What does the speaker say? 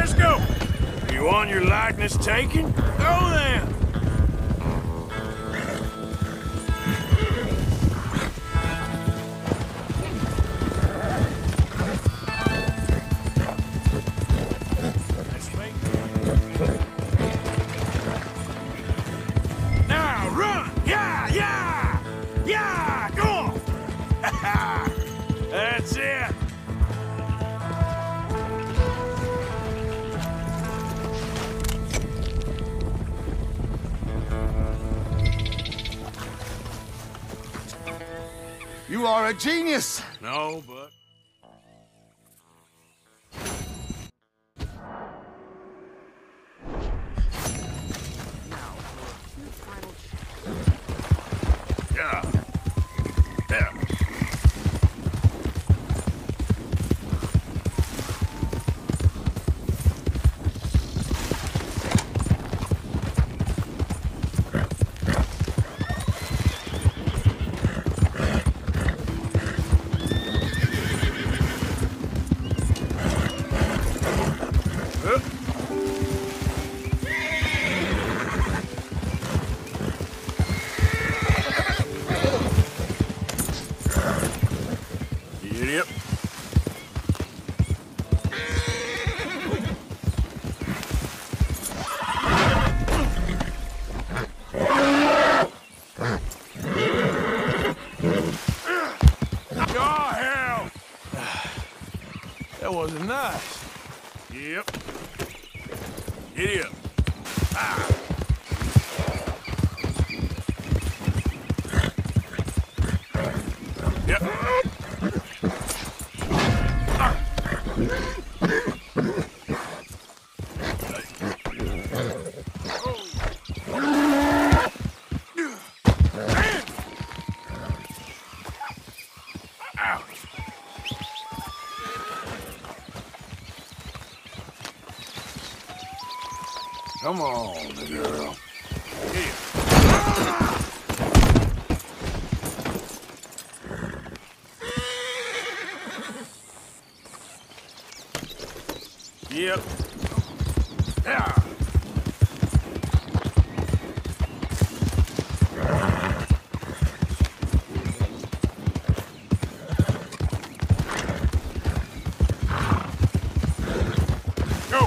Let's go. You want your likeness taken? Go then. Now run! Yeah, yeah! Yeah! Go on! That's it! You are a genius! No, but... Yeah. Yeah. Yep. Oh, hell! That wasn't nice. Yep. Giddy up. Ah. Yep. Come on, girl. Here. Yep. Yeah. Go.